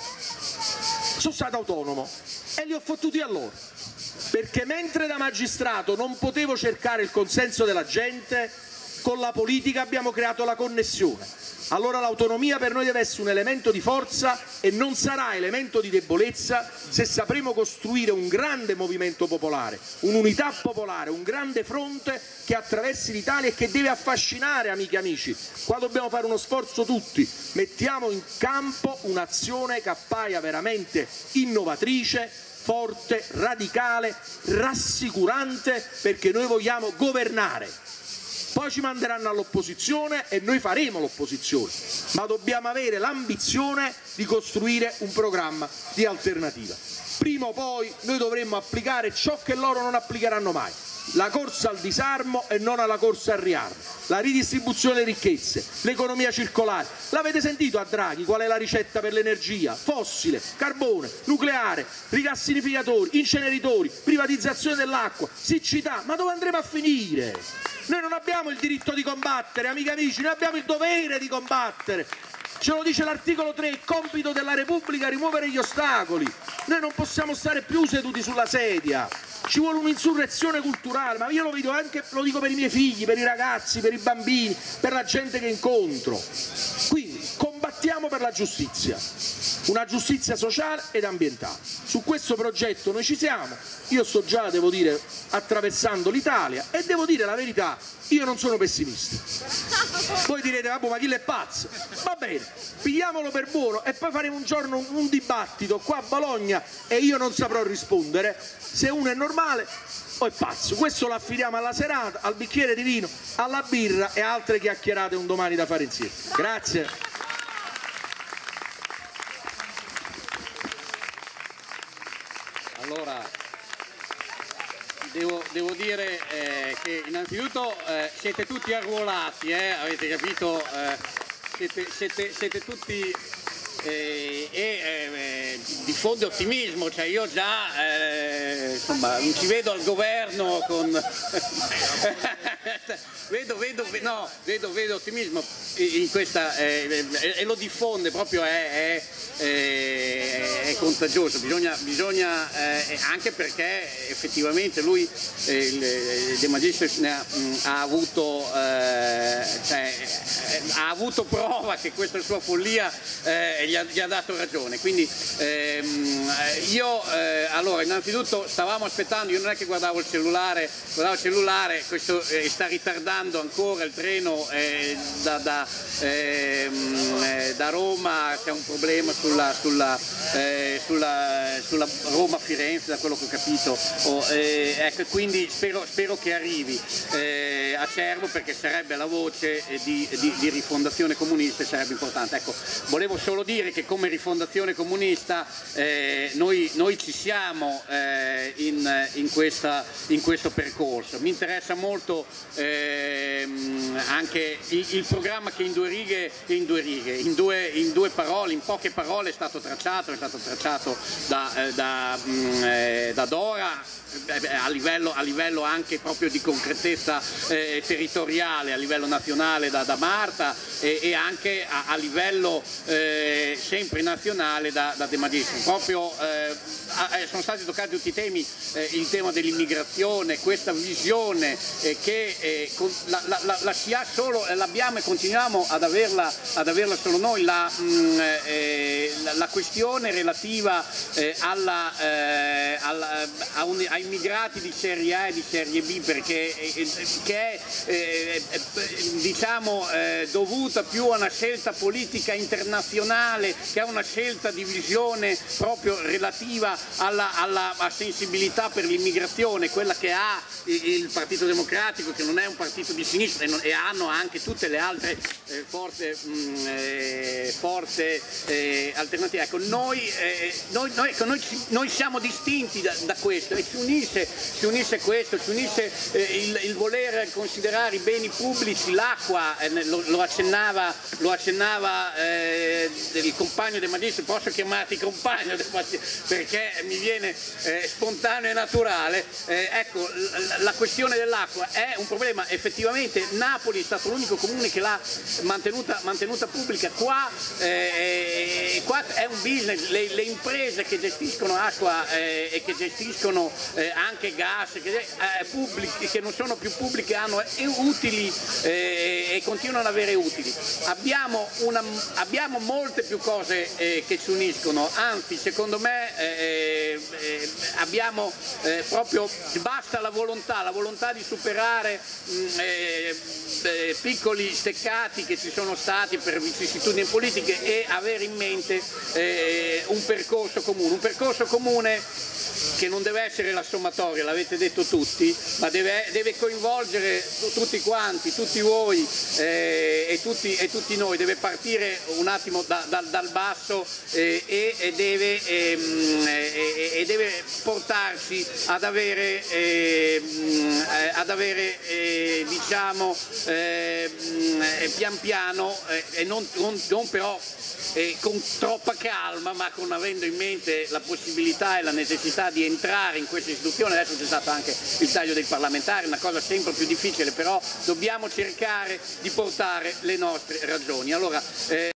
sono stato autonomo e li ho fottuti a loro, perché mentre da magistrato non potevo cercare il consenso della gente, con la politica abbiamo creato la connessione. Allora l'autonomia per noi deve essere un elemento di forza e non sarà elemento di debolezza se sapremo costruire un grande movimento popolare, un'unità popolare, un grande fronte che attraversi l'Italia e che deve affascinare, amiche e amici. Qua dobbiamo fare uno sforzo tutti, mettiamo in campo un'azione che appaia veramente innovatrice, forte, radicale, rassicurante, perché noi vogliamo governare. Poi ci manderanno all'opposizione e noi faremo l'opposizione, ma dobbiamo avere l'ambizione di costruire un programma di alternativa. Prima o poi noi dovremmo applicare ciò che loro non applicheranno mai: la corsa al disarmo e non alla corsa al riarmo, la ridistribuzione delle ricchezze, l'economia circolare. L'avete sentito a Draghi qual è la ricetta per l'energia? Fossile, carbone, nucleare, rigassificatori, inceneritori, privatizzazione dell'acqua, siccità. Ma dove andremo a finire? Noi non abbiamo il diritto di combattere, amici e amici, noi abbiamo il dovere di combattere. Ce lo dice l'articolo 3, il compito della Repubblica è rimuovere gli ostacoli. Noi non possiamo stare più seduti sulla sedia, ci vuole un'insurrezione culturale, ma io lo vedo anche, lo dico per i miei figli, per i ragazzi, per i bambini, per la gente che incontro. Quindi combattiamo per la giustizia, una giustizia sociale ed ambientale. Su questo progetto noi ci siamo, io sto già, devo dire, attraversando l'Italia e devo dire la verità, io non sono pessimista. Voi direte, vabbè, ma chi è pazzo? Va bene, pigliamolo per buono e poi faremo un giorno un dibattito qua a Bologna e io non saprò rispondere se uno è normale o è pazzo. Questo lo affidiamo alla serata, al bicchiere di vino, alla birra e altre chiacchierate un domani da fare insieme. Grazie. Allora, devo dire che innanzitutto siete tutti arruolati, avete capito? Siete tutti diffonde ottimismo, cioè io già insomma non ci vedo al governo con vedo ottimismo in questa e lo diffonde proprio, è contagioso, bisogna anche perché effettivamente lui De Magistris ha avuto prova che questa sua follia gli ha dato ragione, quindi allora innanzitutto stavamo aspettando, io non è che guardavo il cellulare, questo sta ritardando ancora il treno da Roma, c'è un problema sulla Roma-Firenze, da quello che ho capito, ecco, quindi spero che arrivi a Cervo, perché sarebbe la voce di Rifondazione Comunista e sarebbe importante. Ecco, volevo solo dire che come Rifondazione Comunista noi ci siamo in questo percorso. Mi interessa molto anche il programma che in due parole, in poche parole è stato tracciato da Dora, a livello anche proprio di concretezza territoriale, a livello nazionale da Marta e anche a livello sempre nazionale da De Magistris. Proprio sono stati toccati tutti i temi, il tema dell'immigrazione, questa visione che la si ha solo, l'abbiamo e continuiamo ad averla solo noi, la questione relativa ai immigrati di serie A e di serie B, perché che è diciamo dovuta più a una scelta politica internazionale che a una scelta di visione proprio relativa alla sensibilità per l'immigrazione, quella che ha il Partito Democratico, che non è un partito di sinistra, e hanno anche tutte le altre forze alternative. Ecco, noi siamo distinti da questo, e ci unisce questo, ci unisce il voler considerare i beni pubblici, l'acqua, lo accennava il compagno De Magistris. Posso chiamarti compagno perché mi viene spontaneo e naturale. Ecco, la questione dell'acqua è un problema, effettivamente Napoli è stato l'unico comune che l'ha mantenuta pubblica. Qua è un business, le imprese che gestiscono acqua e che gestiscono anche gas, che non sono più pubbliche, hanno utili e continuano ad avere utili. Abbiamo molte più cose che ci uniscono, anzi secondo me abbiamo proprio, basta la volontà di superare piccoli steccati che ci sono stati per vicissitudini politiche e avere in mente un percorso comune che non deve essere la sommatoria, l'avete detto tutti, ma deve coinvolgere tutti quanti, tutti voi e tutti noi, deve partire un attimo dal basso e deve portarci ad avere diciamo pian piano e non però con troppa calma, ma avendo in mente la possibilità e la necessità di entrare in questa istituzione. Adesso c'è stato anche il taglio dei parlamentari, una cosa sempre più difficile, però dobbiamo cercare di portare le nostre ragioni. Allora,